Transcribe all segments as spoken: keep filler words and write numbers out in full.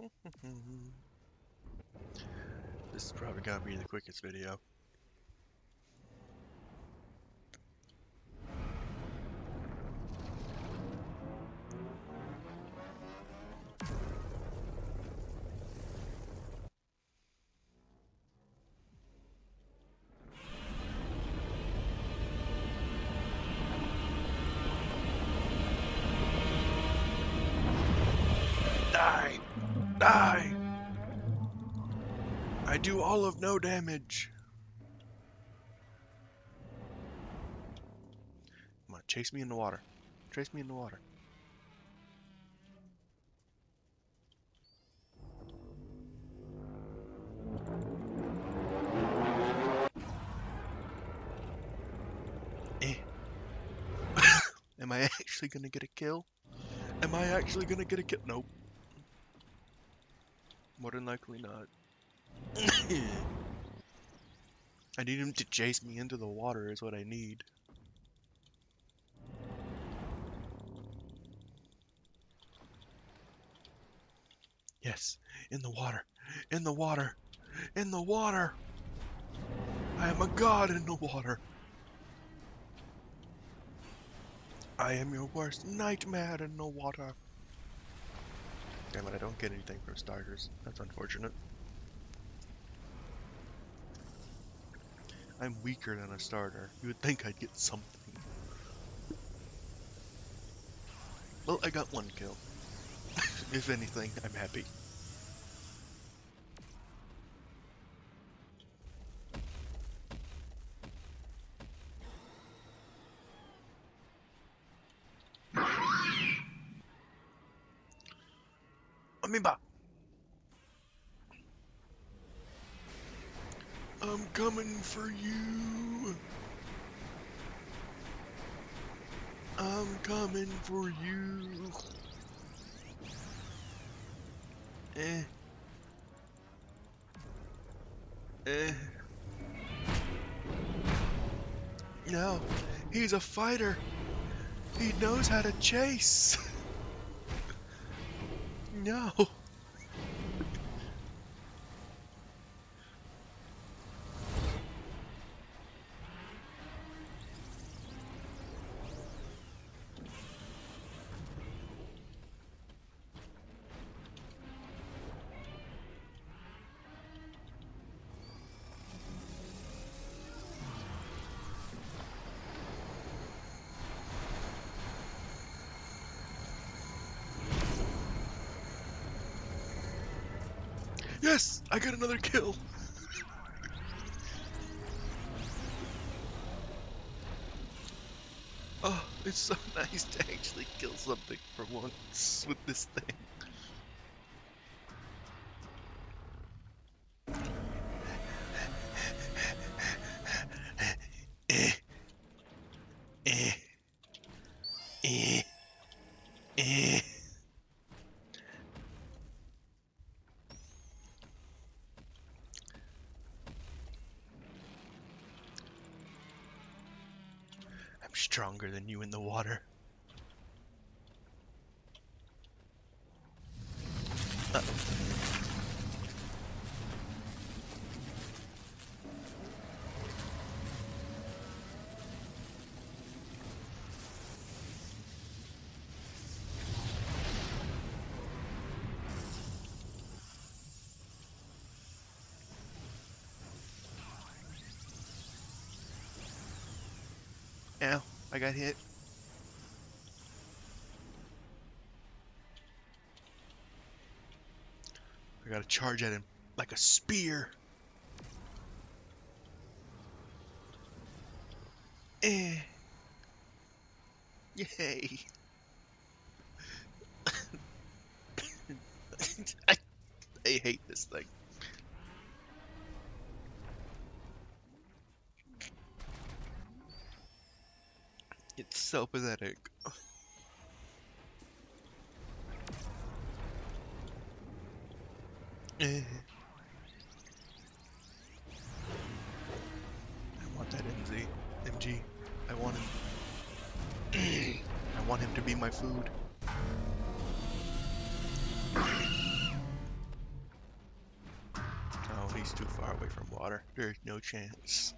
This is probably gonna be the quickest video. Die! Die! I do all of no damage. Come on, chase me in the water. Chase me in the water. Eh. Am I actually gonna get a kill? Am I actually gonna get a kill? Nope. More than likely not. I need him to chase me into the water is what I need. Yes, in the water, in the water, in the water. I am a god in the water. I am your worst nightmare in the water. Damn it, I don't get anything for starters. That's unfortunate. I'm weaker than a starter. You would think I'd get something. Well, I got one kill. If anything, I'm happy. Amoeba! I'm coming for you! I'm coming for you! Eh. Eh. No, he's a fighter! He knows how to chase! No! Yes! I got another kill! Oh, it's so nice to actually kill something for once with this thing. Eh. Eh. Eh. Eh. I'm stronger than you in the water. Uh-oh. Ow, I got hit. I gotta charge at him like a spear. Eh. Yay. I, I hate this thing. It's so pathetic. Eh. I want that M Z. M G. I want him. I want him to be my food. far away from water. There's no chance.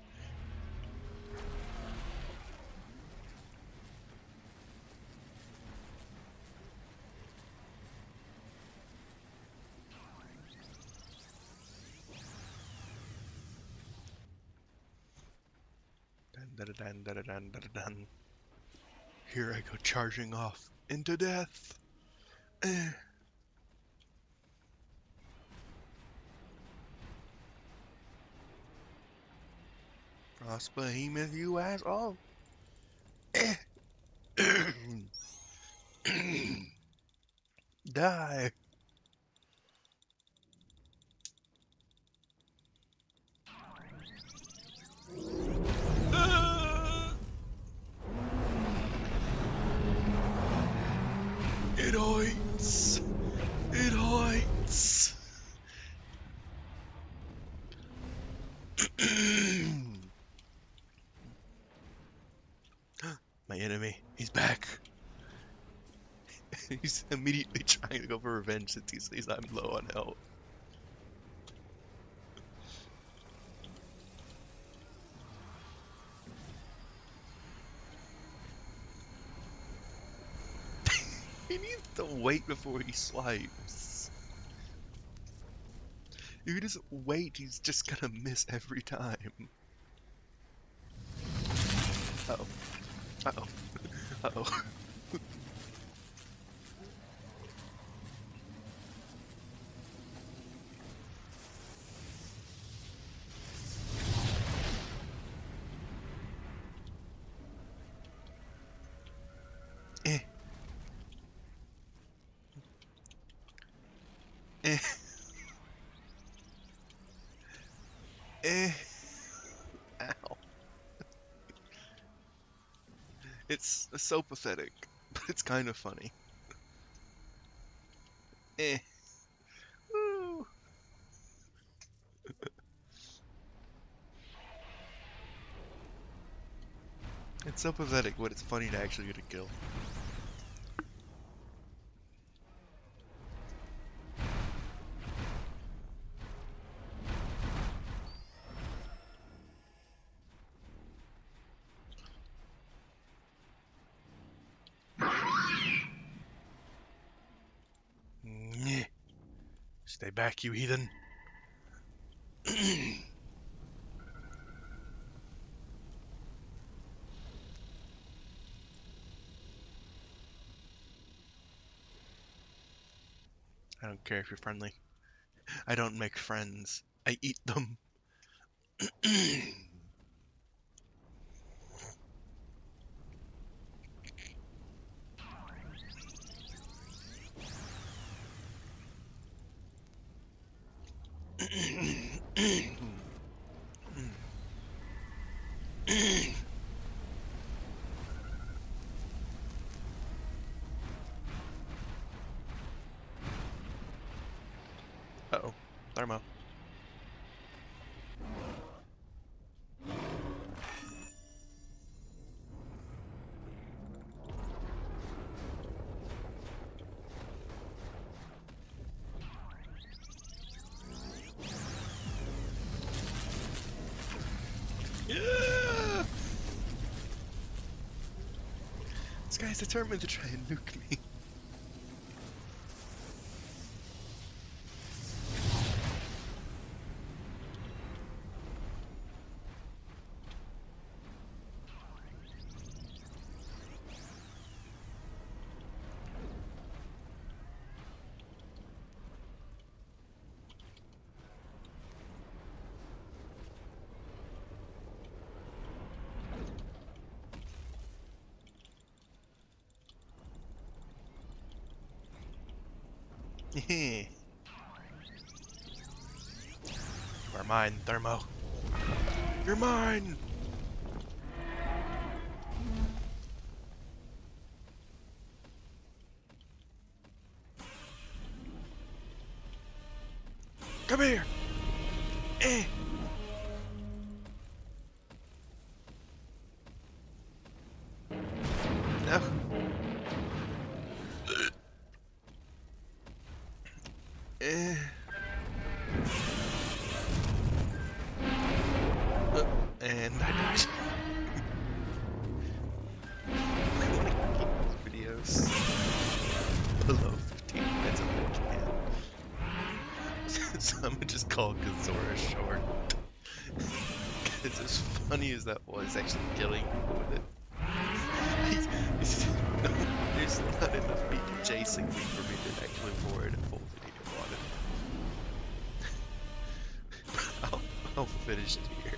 Dun, dun, dun, dun, dun, dun, dun. Here I go charging off into death. Eh. Frost Behemoth, you asshole. Eh. Die. It hoits! It hoits! My enemy, he's back. He's immediately trying to go for revenge since he sees I'm low on health. He needs to wait before he swipes. If he doesn't wait, he's just gonna miss every time. Uh-oh. Uh-oh. Uh-oh. Eh. Eh. Eh. Ow. It's so pathetic, but it's kind of funny. Eh. Woo. It's so pathetic, but it's funny to actually get a kill. Nyeh. Stay back, you heathen. I don't care if you're friendly. I don't make friends. I eat them. Uh-oh. Thermo. Yeah! This guy's determined to try and nuke me. You are mine, Thermo. You're mine! Come here! Eh! No. Eh. just call Kazora short. It's as funny as that was, actually killing people with it. He's, he's, no, there's not enough people chasing me for me to actually avoid a full video on it. I'll, I'll finish it here.